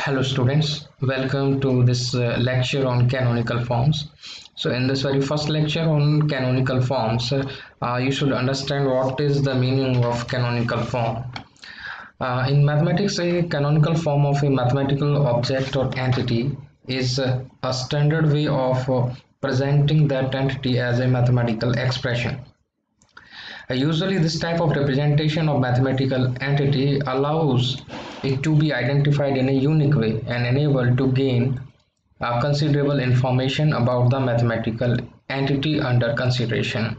Hello students, welcome to this lecture on canonical forms. So in this very first lecture on canonical forms, you should understand what is the meaning of canonical form. In mathematics, a canonical form of a mathematical object or entity is a standard way of presenting that entity as a mathematical expression. Usually this type of representation of mathematical entity allows it to be identified in a unique way and enabled to gain considerable information about the mathematical entity under consideration.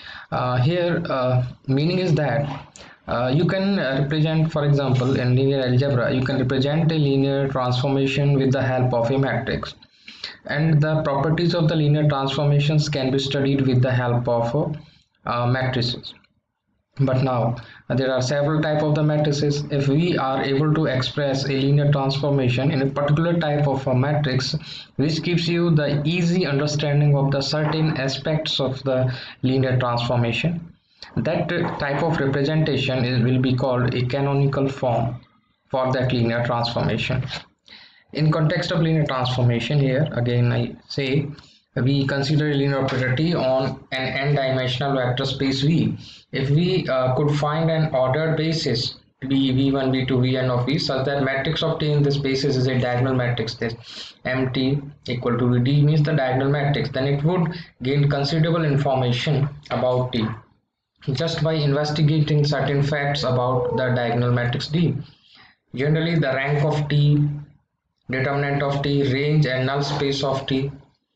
Meaning is that you can represent, for example, in linear algebra, you can represent a linear transformation with the help of a matrix. And the properties of the linear transformations can be studied with the help of matrices. But now there are several types of the matrices. If we are able to express a linear transformation in a particular type of a matrix, which gives you the easy understanding of the certain aspects of the linear transformation, that type of representation will be called a canonical form for that linear transformation. In context of linear transformation, here again I say we consider a linear operator T on an n-dimensional vector space V. If we could find an ordered basis B, V1, V2, Vn of V such that matrix of T in this basis is a diagonal matrix, this MT equal to VD means the diagonal matrix, then it would gain considerable information about T just by investigating certain facts about the diagonal matrix D. Generally, the rank of T, determinant of T, range and null space of T.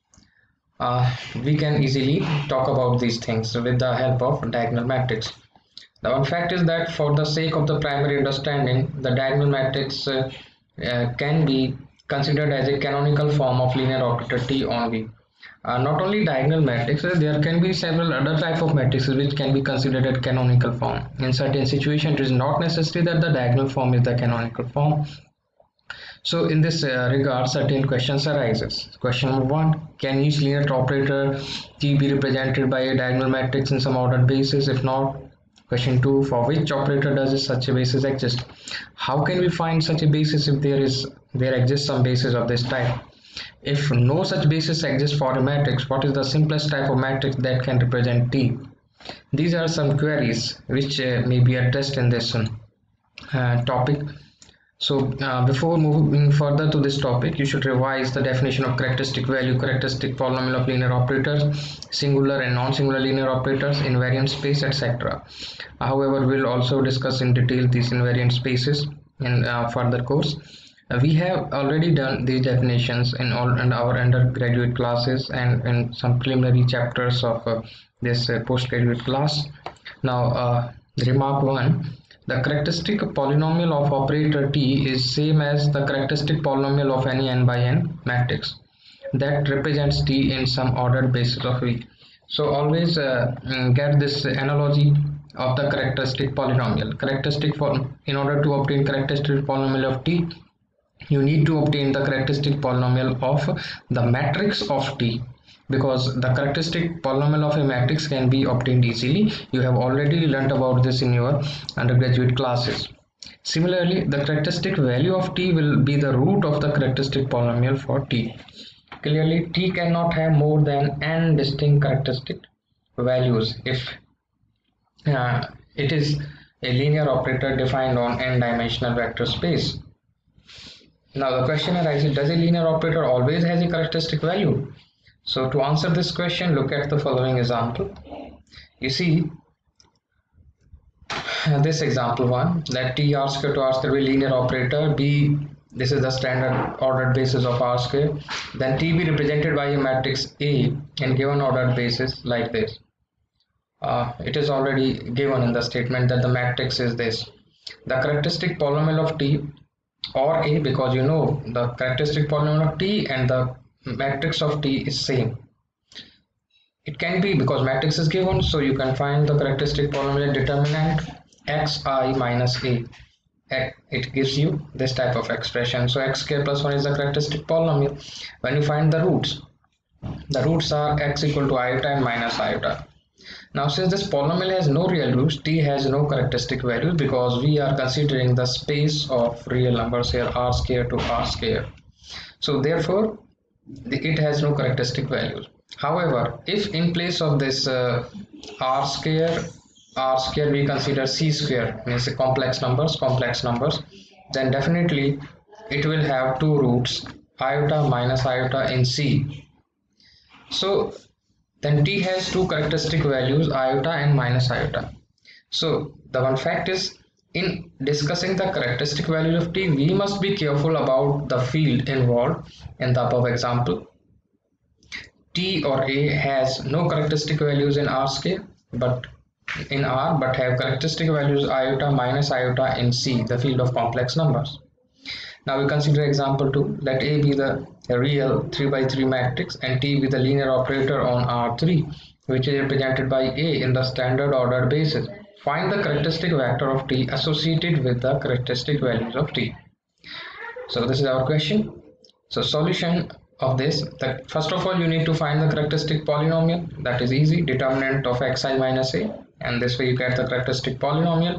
We can easily talk about these things with the help of diagonal matrix. The one fact is that for the sake of the primary understanding, the diagonal matrix can be considered as a canonical form of linear operator T on V. Not only diagonal matrices, there can be several other type of matrices which can be considered as canonical form. In certain situations, it is not necessary that the diagonal form is the canonical form. So in this regard, certain questions arises. Question number 1, can each linear operator T be represented by a diagonal matrix in some ordered basis? If not, question 2, for which operator does such a basis exist? How can we find such a basis if there exists some basis of this type? If no such basis exists for a matrix, what is the simplest type of matrix that can represent T? These are some queries which may be addressed in this topic. So before moving further to this topic, you should revise the definition of characteristic value, characteristic polynomial of linear operators, singular and non-singular linear operators, invariant space, etc. However, we'll also discuss in detail these invariant spaces in further course. We have already done these definitions in our undergraduate classes and in some preliminary chapters of this postgraduate class. Now, remark 1. The characteristic polynomial of operator T is same as the characteristic polynomial of any n by n matrix that represents T in some ordered basis of V. So always get this analogy of the characteristic polynomial. In order to obtain characteristic polynomial of T, you need to obtain the characteristic polynomial of the matrix of T, because the characteristic polynomial of a matrix can be obtained easily. You have already learnt about this in your undergraduate classes. Similarly, the characteristic value of T will be the root of the characteristic polynomial for T. Clearly, T cannot have more than n distinct characteristic values if it is a linear operator defined on n-dimensional vector space. Now the question arises, does a linear operator always has a characteristic value? So to answer this question, look at the following example. You see this example 1, that T R square to R square will be linear operator B. This is the standard ordered basis of R square. Then T be represented by a matrix A in given ordered basis like this. It is already given in the statement that the matrix is this. The characteristic polynomial of T or A, because you know the characteristic polynomial of T and the matrix of T is same. It can be because matrix is given, so you can find the characteristic polynomial determinant xi minus a. It gives you this type of expression. So x square plus 1 is the characteristic polynomial. When you find the roots are x equal to iota and minus iota. Now since this polynomial has no real roots, t has no characteristic values because we are considering the space of real numbers here, r square to r square. So therefore it has no characteristic values. However, if in place of this r square we consider c square, means complex numbers, then definitely it will have two roots, iota minus iota in c. So then t has two characteristic values, iota and minus iota. So the one fact is, in discussing the characteristic value of t, we must be careful about the field involved in the above example. T or a has no characteristic values in r square but have characteristic values iota minus iota in c, the field of complex numbers. Now we consider example 2. Let A be the real 3 by 3 matrix and T be the linear operator on R3, which is represented by A in the standard ordered basis. Find the characteristic vector of T associated with the characteristic values of T. So this is our question. So solution of this, first of all you need to find the characteristic polynomial. That is easy, determinant of xi minus a, and this way you get the characteristic polynomial.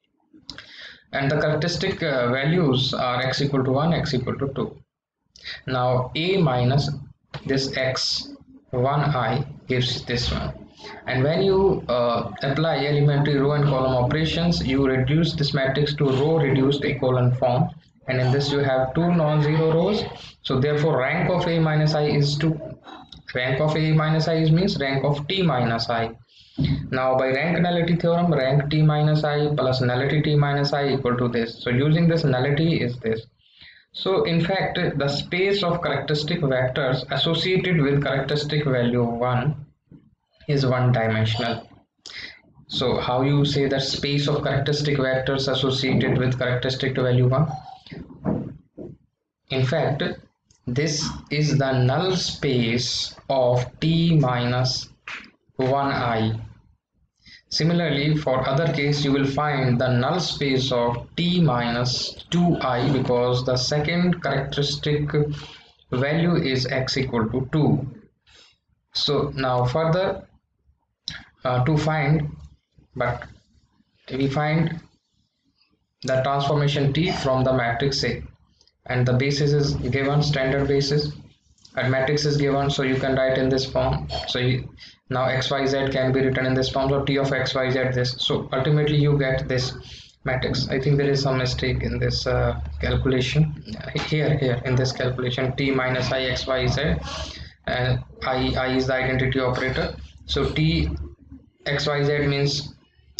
And the characteristic values are x equal to 1, x equal to 2. Now a minus this x 1i gives this one, and when you apply elementary row and column operations, you reduce this matrix to row reduced echelon form, and in this you have two non-zero rows. So therefore rank of a minus i is 2. Rank of a minus i means rank of t minus i. Now by rank nullity theorem, rank t minus I plus nullity t minus I equal to this. So using this nullity is this. So in fact the space of characteristic vectors associated with characteristic value 1 is one dimensional. So how you say that space of characteristic vectors associated with characteristic value 1? In fact this is the null space of t minus 1i. Similarly, for other case you will find the null space of t minus 2i because the second characteristic value is x equal to 2. So now further we find the transformation t from the matrix A, and the basis is given, standard basis, and matrix is given, so you can write in this form. So now xyz can be written in this form, so t of xyz this. So ultimately you get this matrix. I think there is some mistake in this calculation here in this calculation. T minus I xyz, and I is the identity operator. So t xyz means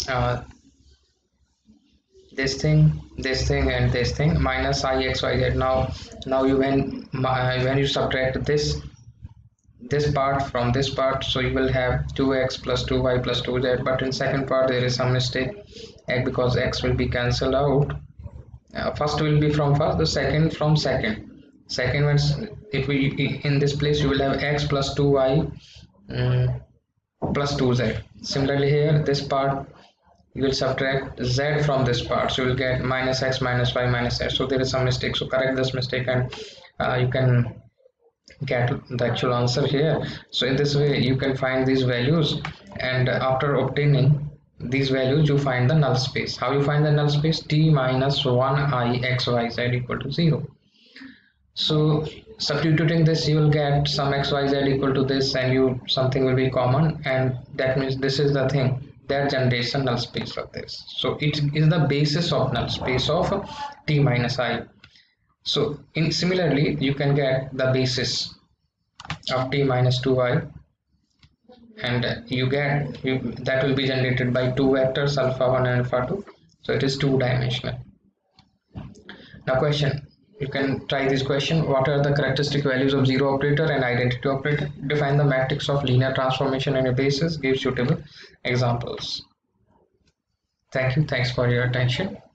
this thing and this thing minus I xyz. Now you when you subtract this part from this part, so you will have 2x plus 2y plus 2z, but in second part there is some mistake because x will be cancelled out. First will be from first, the second from second means if we in this place you will have x plus 2y plus 2z. Similarly here this part you will subtract z from this part, so you will get minus x minus y minus z. So there is some mistake, so correct this mistake and you can get the actual answer here. So in this way you can find these values, and after obtaining these values you find the null space. How you find the null space? T minus 1i xyz equal to 0. So substituting this you will get some xyz equal to this, and something will be common, and that means this is the thing that generates a null space of this. So it is the basis of null space of t minus I. So similarly you can get the basis of t minus 2i, and that will be generated by two vectors alpha 1 and alpha 2. So it is two-dimensional. Now question, you can try this question. What are the characteristic values of zero operator and identity operator? Define the matrix of linear transformation and a basis. Give suitable examples. Thank you. Thanks for your attention.